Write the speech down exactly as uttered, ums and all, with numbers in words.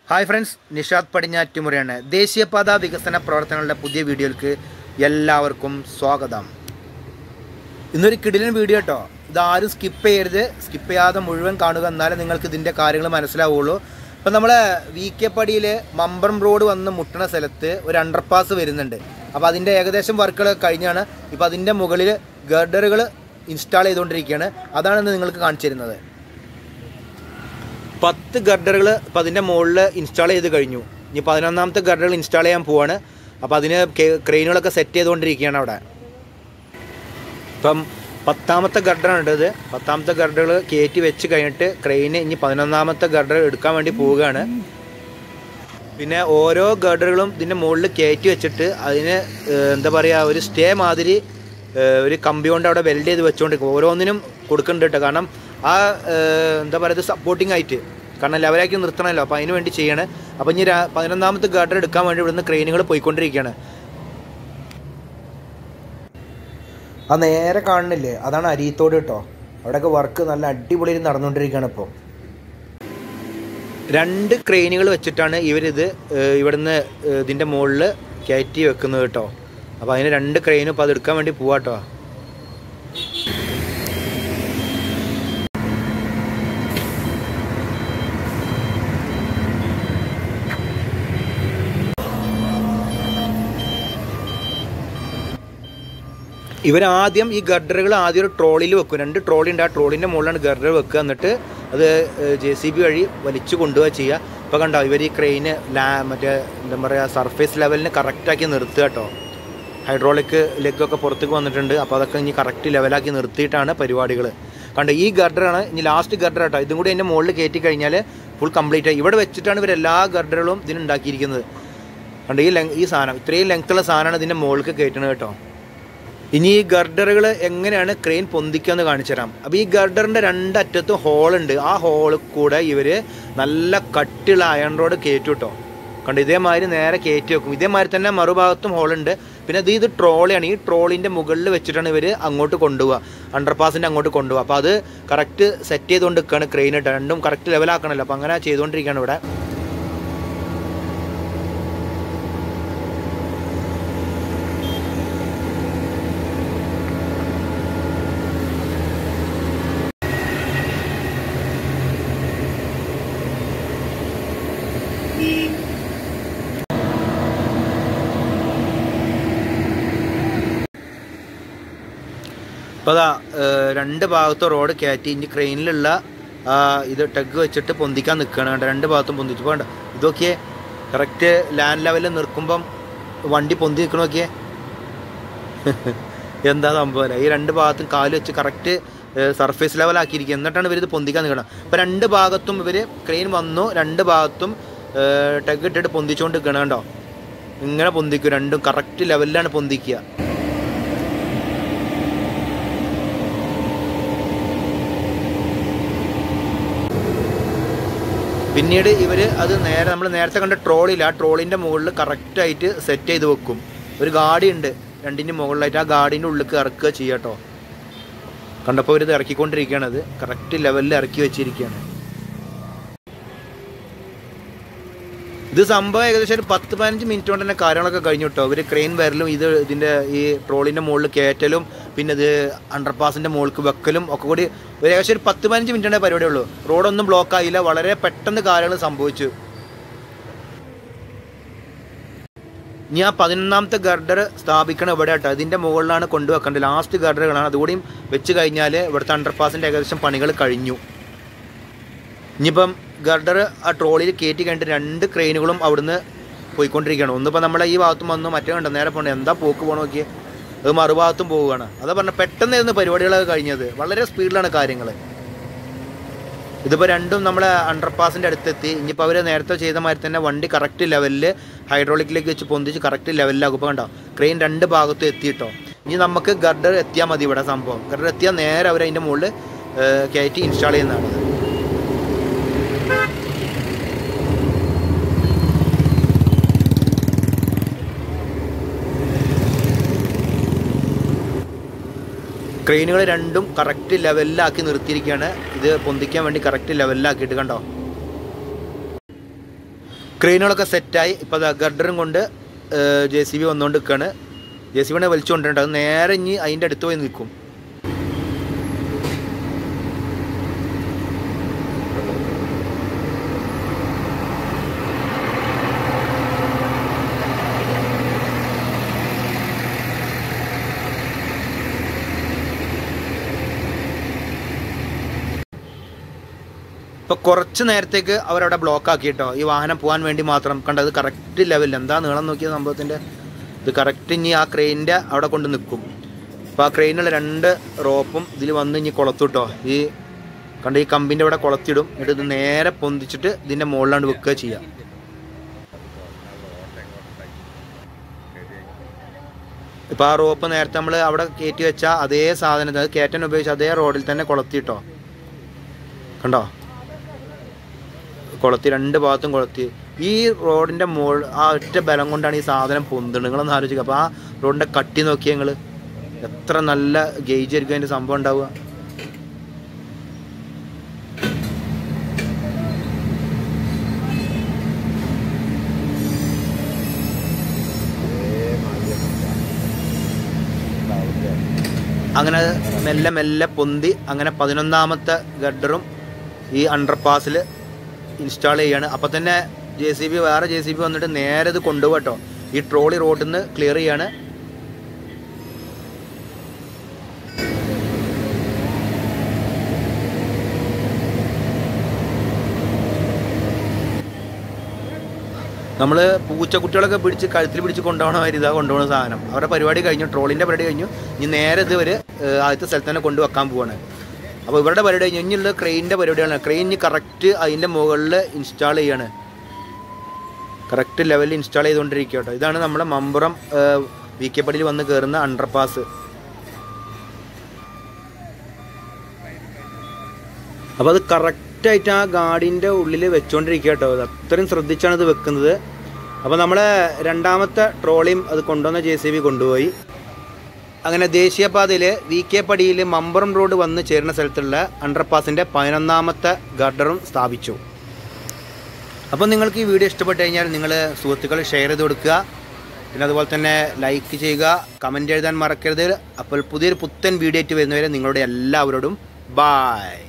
Hi friends, Nishad പടിഞ്ഞാറ്റുമുറിയാണ്. ദേശീയപാത വികസന പ്രവർത്തനങ്ങളുടെ പുതിയ വീഡിയോയിലേക്ക് എല്ലാവർക്കും സ്വാഗതം. ഇന്നൊരു കിടിലൻ വീഡിയോ കേട്ടോ. ഇതാരും സ്കിപ്പ് ചെയ്യരുത്, സ്കിപ്പ് ചെയ്യാതെ മുഴുവൻ കാണുക, എന്നാലേ നിങ്ങൾക്ക് ഇതിൻ്റെ കാര്യങ്ങൾ മനസ്സിലാവുള്ളൂ. ഇപ്പം നമ്മളെ വി കെ പടിയിൽ മമ്പറം റോഡ് വന്ന് മുട്ടണ സ്ഥലത്ത് ഒരു അണ്ടർപാസ് വരുന്നുണ്ട്. അപ്പോൾ അതിൻ്റെ ഏകദേശം വർക്കുകളൊക്കെ കഴിഞ്ഞാണ്. ഇപ്പോൾ അതിൻ്റെ മുകളിൽ ഗർഡറുകൾ ഇൻസ്റ്റാൾ ചെയ്തുകൊണ്ടിരിക്കുകയാണ്. അതാണ് ഇന്ന് നിങ്ങൾക്ക് കാണിച്ചു തരുന്നത്. പത്ത് ഗർഡറുകൾ ഇപ്പം അതിൻ്റെ മുകളിൽ ഇൻസ്റ്റാൾ ചെയ്ത് കഴിഞ്ഞു. ഇനി പതിനൊന്നാമത്തെ ഗർഡറുകൾ ഇൻസ്റ്റാൾ ചെയ്യാൻ പോവാണ്. അപ്പോൾ അതിന് ക്രെയിനുകളൊക്കെ സെറ്റ് ചെയ്തുകൊണ്ടിരിക്കുകയാണ് അവിടെ. ഇപ്പം പത്താമത്തെ ഗർഡറാണ് ഇത്. പത്താമത്തെ ഗർഡറുകൾ കയറ്റി വെച്ച് കഴിഞ്ഞിട്ട് ക്രെയിന് ഇനി പതിനൊന്നാമത്തെ ഗർഡർ എടുക്കാൻ വേണ്ടി പോവുകയാണ്. പിന്നെ ഓരോ ഗർഡറുകളും ഇതിൻ്റെ മുകളിൽ കയറ്റി വെച്ചിട്ട് അതിന് എന്താ പറയുക, ഒരു സ്റ്റേ മാതിരി ഒരു കമ്പി കൊണ്ട് അവിടെ വെൽഡ് ചെയ്ത് വെച്ചുകൊണ്ടിരിക്കും. ഓരോന്നിനും കൊടുക്കുന്നുണ്ട് കേട്ടോ. കാരണം ആ എന്താ പറയുക, സപ്പോർട്ടിങ് ആയിട്ട്, കാരണം ലെവലാക്കി നിർത്തണമല്ലോ. അപ്പോൾ അതിന് വേണ്ടി ചെയ്യണേ. അപ്പോൾ ഇനി പതിനൊന്നാമത്തെ ഗർഡർ എടുക്കാൻ വേണ്ടി ഇവിടുന്ന് ക്രെയിനുകൾ പോയിക്കൊണ്ടിരിക്കുകയാണ്. ആ നേരെ കാണുന്നില്ലേ, അതാണ് അരീത്തോട് കേട്ടോ. അവിടെയൊക്കെ വർക്ക് നല്ല അടിപൊളിയിൽ നടന്നുകൊണ്ടിരിക്കുകയാണ്. ഇപ്പോൾ രണ്ട് ക്രെയിനുകൾ വെച്ചിട്ടാണ് ഇവരിത് ഇവിടുന്ന് ഇതിൻ്റെ മുകളിൽ കയറ്റി വെക്കുന്നത് കേട്ടോ. അപ്പോൾ അതിന് രണ്ട് ക്രെയിനും ഇപ്പോൾ അത് എടുക്കാൻ വേണ്ടി പോവാട്ടോ. ഇവരാദ്യം ഈ ഗർഡറുകൾ ആദ്യം ഒരു ട്രോളിയിൽ വെക്കും. രണ്ട് ട്രോളി ഉണ്ട്. ആ ട്രോളിൻ്റെ മുകളിലാണ് ഗർഡർ വെക്കുക. എന്നിട്ട് അത് ജെ സി ബി വഴി വലിച്ചു കൊണ്ടുപോവുക ചെയ്യുക. ഇപ്പോൾ കണ്ടോ, ഇവർ ഈ ക്രെയിന് ലാ മറ്റേ എന്താ പറയുക, സർഫേസ് ലെവലിന് കറക്റ്റാക്കി നിർത്തുക കേട്ടോ. ഹൈഡ്രോളിക് ലെഗൊക്കെ പുറത്തേക്ക് വന്നിട്ടുണ്ട്. അപ്പോൾ അതൊക്കെ ഇനി കറക്റ്റ് ലെവലാക്കി നിർത്തിയിട്ടാണ് പരിപാടികൾ. കണ്ടോ, ഈ ഗർഡറാണ് ഇനി ലാസ്റ്റ് ഗർഡർ കേട്ടോ. ഇതും കൂടി അതിൻ്റെ മുകളിൽ കയറ്റി കഴിഞ്ഞാൽ ഫുൾ കംപ്ലീറ്റ് ആയി. ഇവിടെ വെച്ചിട്ടാണ് ഇവർ എല്ലാ ഗർഡറുകളും ഇതിനുണ്ടാക്കിയിരിക്കുന്നത്. കണ്ടോ, ഈ ലെങ് ഈ സാധനം ഇത്രയും ലെങ്ത്തുള്ള സാധനമാണ് ഇതിൻ്റെ മുകളിലേക്ക് കയറ്റുന്നത് കേട്ടോ. ഇനി ഈ ഗർഡറുകൾ എങ്ങനെയാണ് ക്രെയിൻ പൊന്തിക്കുക എന്ന് കാണിച്ചു തരാം. അപ്പോൾ ഈ ഗർഡറിൻ്റെ രണ്ടറ്റത്തും ഹോളുണ്ട്. ആ ഹോളിൽ കൂടെ ഇവർ നല്ല കട്ടിയുള്ള അയൺ റോഡ് കയറ്റും കേട്ടോ. കണ്ടോ, ഇതേമാതിരി നേരെ കയറ്റി വെക്കും. ഇതേമാതിരി തന്നെ മറുഭാഗത്തും ഹോളുണ്ട്. പിന്നെ ഇത് ഇത് ട്രോളിയാണ്. ഈ ട്രോളിൻ്റെ മുകളിൽ വെച്ചിട്ടാണ് ഇവർ അങ്ങോട്ട് കൊണ്ടുപോവുക, അണ്ടർപാസിൻ്റെ അങ്ങോട്ട് കൊണ്ടുപോവുക. അപ്പോൾ അത് കറക്റ്റ് സെറ്റ് ചെയ്തുകൊണ്ട് നിൽക്കുകയാണ് ക്രെയിൻ ഇട്ട്. രണ്ടും കറക്റ്റ് ലെവലാക്കണമല്ലോ. അപ്പോൾ അങ്ങനെ ചെയ്തുകൊണ്ടിരിക്കുകയാണ് ഇവിടെ. അപ്പോൾ അതാ രണ്ട് ഭാഗത്ത് റോഡ് കയറ്റി ഇനി ക്രെയിനിലുള്ള ഇത് ടെഗ് വെച്ചിട്ട് പൊന്തിക്കാൻ നിൽക്കുകയാണ്. കണ്ട, രണ്ട് ഭാഗത്തും പൊന്തിച്ചു പോകണ്ട. ഇതൊക്കെ കറക്റ്റ് ലാൻഡ് ലെവലിൽ നിൽക്കുമ്പം വണ്ടി പൊന്തി നിൽക്കണ നോക്കിയേ. എന്താ സംഭവം. ഈ രണ്ട് ഭാഗത്തും കാല് വെച്ച് കറക്റ്റ് സർഫേസ് ലെവലാക്കിയിരിക്കുക. എന്നിട്ടാണ് ഇവരിത് പൊന്തിക്കാൻ നിൽക്കണം. അപ്പോൾ രണ്ട് ഭാഗത്തും ഇവർ ക്രെയിൻ വന്നു, രണ്ട് ഭാഗത്തും ടെഗ് ഇട്ടിട്ട് പൊന്തിച്ചുകൊണ്ട് നിൽക്കണം. കണ്ടോ, ഇങ്ങനെ പൊന്തിക്കും. രണ്ടും കറക്റ്റ് ലെവലിലാണ് പൊന്തിക്കുക. പിന്നീട് ഇവർ അത് നേരെ നമ്മൾ നേരത്തെ കണ്ട ട്രോളില്ല, ആ ട്രോളിൻ്റെ മുകളിൽ കറക്റ്റായിട്ട് സെറ്റ് ചെയ്ത് വെക്കും. ഒരു ഗാഡി ഉണ്ട് രണ്ടിൻ്റെ മുകളിലായിട്ട്. ആ ഗാഡീൻ്റെ ഉള്ളിലേക്ക് ഇറക്കുക ചെയ്യുക കേട്ടോ. കണ്ടപ്പോൾ ഇവരിത് ഇറക്കിക്കൊണ്ടിരിക്കുകയാണ്. അത് കറക്റ്റ് ലെവലിൽ ഇറക്കി വെച്ചിരിക്കുകയാണ്. ഇത് സംഭവം ഏകദേശം ഒരു പത്ത് പതിനഞ്ച് മിനിറ്റ് കൊണ്ട് തന്നെ കാര്യങ്ങളൊക്കെ കഴിഞ്ഞു കേട്ടോ. അവർ ക്രെയിൻ വരലും ഇത് ഇതിൻ്റെ ഈ ട്രോളിൻ്റെ മുകളിൽ കയറ്റലും പിന്നെ ഇത് അണ്ടർപാസിൻ്റെ മുകളിലേക്ക് വെക്കലും ഒക്കെ കൂടി ഒരു ഏകദേശം ഒരു പത്ത് പതിനഞ്ച് മിനിറ്റിൻ്റെ പരിപാടിയുള്ളൂ. റോഡൊന്നും ബ്ലോക്ക് ആയില്ല. വളരെ പെട്ടെന്ന് കാര്യങ്ങൾ സംഭവിച്ചു. ഇനി ആ പതിനൊന്നാമത്തെ ഗർഡർ സ്ഥാപിക്കണം ഇവിടെ കേട്ടോ. ഇതിൻ്റെ മുകളിലാണ് കൊണ്ടുവെക്കേണ്ടത്. ലാസ്റ്റ് ഗർഡറുകളാണ്. അതുകൂടിയും വെച്ച് കഴിഞ്ഞാൽ ഇവിടുത്തെ അണ്ടർപാസിൻ്റെ ഏകദേശം പണികൾ കഴിഞ്ഞു. ഇനിയിപ്പം ഗർഡർ ആ ട്രോളിയിൽ കയറ്റി കഴിഞ്ഞിട്ട് രണ്ട് ക്രെയിനുകളും അവിടുന്ന് പോയിക്കൊണ്ടിരിക്കുകയാണ്. ഒന്നിപ്പോൾ നമ്മളെ ഈ ഭാഗത്തും വന്നു, മറ്റേ കണ്ടോ നേരെ പോകണം. എന്താ പോക്ക് പോകണം നോക്കിയേ. അത് മറുഭാഗത്തും പോവുകയാണ്. അതാ പറഞ്ഞ പെട്ടെന്നായിരുന്നു പരിപാടികളൊക്കെ കഴിഞ്ഞത്. വളരെ സ്പീഡിലാണ് കാര്യങ്ങൾ. ഇതിപ്പോൾ രണ്ടും നമ്മളെ അണ്ടർപാസിൻ്റെ അടുത്തെത്തി. ഇനിയിപ്പോൾ അവർ നേരത്തെ ചെയ്ത മാതിരി തന്നെ വണ്ടി കറക്റ്റ് ലെവലിൽ ഹൈഡ്രോളിക്കിലേക്ക് വെച്ച് പൊന്തിച്ച് കറക്റ്റ് ലെവലിലാകും. ഇപ്പോൾ കണ്ടോ, ക്രെയിൻ രണ്ട് ഭാഗത്തും എത്തിയിട്ടോ. ഇനി നമുക്ക് ഗർഡർ എത്തിയാൽ മതി. ഇവിടെ സംഭവം ഗർഡർ എത്തിയാൽ നേരെ അവർ അതിൻ്റെ മുകളിൽ കയറ്റി ഇൻസ്റ്റാൾ ചെയ്യുന്നതാണ്. ക്രെയിനുകൾ രണ്ടും കറക്റ്റ് ലെവലിലാക്കി നിർത്തിയിരിക്കുകയാണ്. ഇത് പൊന്തിക്കാൻ വേണ്ടി കറക്റ്റ് ലെവലിലാക്കിയിട്ട് കണ്ടോ. ക്രെയിനുകളൊക്കെ സെറ്റായി. ഇപ്പോൾ ഗഡറും കൊണ്ട് ജെ സി ബി വന്നുകൊണ്ട് നിൽക്കുകയാണ്. ജെ സി ബിനെ വലിച്ചു കൊണ്ടിട്ടുണ്ട്. അത് നേരെ ഇനി അതിൻ്റെ അടുത്ത് പോയി നിൽക്കും. ഇപ്പോൾ കുറച്ച് നേരത്തേക്ക് അവരവിടെ ബ്ലോക്ക് ആക്കി കേട്ടോ, ഈ വാഹനം പോകാൻ വേണ്ടി മാത്രം. കണ്ടത് കറക്റ്റ് ലെവലിൽ എന്താ നീളം നോക്കിയ സംഭവത്തിൻ്റെ ഇത് കറക്റ്റ് ഇനി ആ ക്രെയിനിൻ്റെ അവിടെ കൊണ്ട് നിൽക്കും. അപ്പോൾ ആ ക്രെയിനുള്ള രണ്ട് റോപ്പും ഇതിൽ വന്ന് ഇനി കൊളത്തു കേട്ടോ. ഈ കണ്ട ഈ കമ്പിൻ്റെ അവിടെ കൊളത്തിടും. എന്നിട്ട് ഇത് നേരെ പൊന്തിച്ചിട്ട് ഇതിൻ്റെ മുകളിലാണ്ട് വെക്കുക ചെയ്യുക. ഇപ്പോൾ ആ റോപ്പ് നേരത്തെ നമ്മൾ അവിടെ കയറ്റി വെച്ചാൽ അതേ സാധനത്തിൽ അത് കയറ്റാൻ ഉപയോഗിച്ച് അതേ റോഡിൽ തന്നെ കൊളത്തിട്ടോ. കണ്ടോ കൊളത്തി, രണ്ട് ഭാഗത്തും കൊളത്തി. ഈ റോഡിൻ്റെ മുകൾ ആ ഒറ്റ ബലം കൊണ്ടാണ് ഈ സാധനം പൊന്തുന്നത്. നിങ്ങളൊന്ന് ആലോചിക്കുക. അപ്പോൾ ആ റോഡിൻ്റെ കട്ടി നോക്കിയാൽ നിങ്ങൾ എത്ര നല്ല ഗേജ് ആയിരിക്കും അതിൻ്റെ സംഭവം ഉണ്ടാവുക. അങ്ങനെ മെല്ലെ മെല്ലെ പൊന്തി അങ്ങനെ പതിനൊന്നാമത്തെ ഗഡറും ഈ അണ്ടർപാസിൽ ഇൻസ്റ്റാൾ ചെയ്യാണ്. അപ്പോൾ തന്നെ ജെ സി ബി വേറെ ജെ സി ബി വന്നിട്ട് നേരെ ഇത് കൊണ്ടുപോകും കേട്ടോ. ഈ ട്രോളി റോഡിൽ നിന്ന് ക്ലിയർ ചെയ്യാണ്. നമ്മൾ പൂച്ചക്കുട്ടികളൊക്കെ പിടിച്ച് കഴുത്തിൽ പിടിച്ച് കൊണ്ടുപോകണ മാതിരി ഇതാ കൊണ്ടുപോകുന്ന സാധനം. അവരുടെ പരിപാടി കഴിഞ്ഞു, ട്രോളിൻ്റെ പരിപാടി കഴിഞ്ഞു. ഇനി നേരെ ഇത് ഒരു ആദ്യത്തെ സ്ഥലത്ത് തന്നെ കൊണ്ടുവെക്കാൻ പോവാണ്. അപ്പോൾ ഇവരുടെ പരിപാടി കഴിഞ്ഞു. ഇനിയുള്ള ക്രെയിനിൻ്റെ പരിപാടിയാണ്. ക്രെയിൻ കറക്റ്റ് അതിൻ്റെ മുകളിൽ ഇൻസ്റ്റാൾ ചെയ്യാണ്. കറക്റ്റ് ലെവലിൽ ഇൻസ്റ്റാൾ ചെയ്തുകൊണ്ടിരിക്കുക കേട്ടോ. ഇതാണ് നമ്മുടെ മമ്പുറം വി കെ പടിയിൽ വന്ന് കയറുന്ന അണ്ടർപാസ്. അപ്പോൾ അത് കറക്റ്റായിട്ട് ആ ഗാഡിൻ്റെ ഉള്ളിൽ വെച്ചുകൊണ്ടിരിക്കുക കേട്ടോ. അത് അത്രയും ശ്രദ്ധിച്ചാണ് ഇത് വെക്കുന്നത്. അപ്പോൾ നമ്മളെ രണ്ടാമത്തെ ട്രോളിയും അത് കൊണ്ടുവന്ന ജെ സി ബി കൊണ്ടുപോയി. അങ്ങനെ ദേശീയപാതയിൽ വി കെ പടിയിൽ മമ്പുറം റോഡ് വന്ന് ചേരുന്ന സ്ഥലത്തുള്ള അണ്ടർപാസിൻ്റെ പതിനൊന്നാമത്തെ ഗഡറും സ്ഥാപിച്ചു. അപ്പോൾ നിങ്ങൾക്ക് ഈ വീഡിയോ ഇഷ്ടപ്പെട്ട് കഴിഞ്ഞാൽ നിങ്ങൾ സുഹൃത്തുക്കൾ ഷെയർ ചെയ്ത് കൊടുക്കുക. പിന്നെ അതുപോലെ തന്നെ ലൈക്ക് ചെയ്യുക, കമൻറ്റ് എഴുതാൻ മറക്കരുത്. അപ്പോൾ പുതിയൊരു പുത്തൻ വീഡിയോ ആയിട്ട് വരുന്നവരെ നിങ്ങളുടെ എല്ലാവരോടും ബായ്.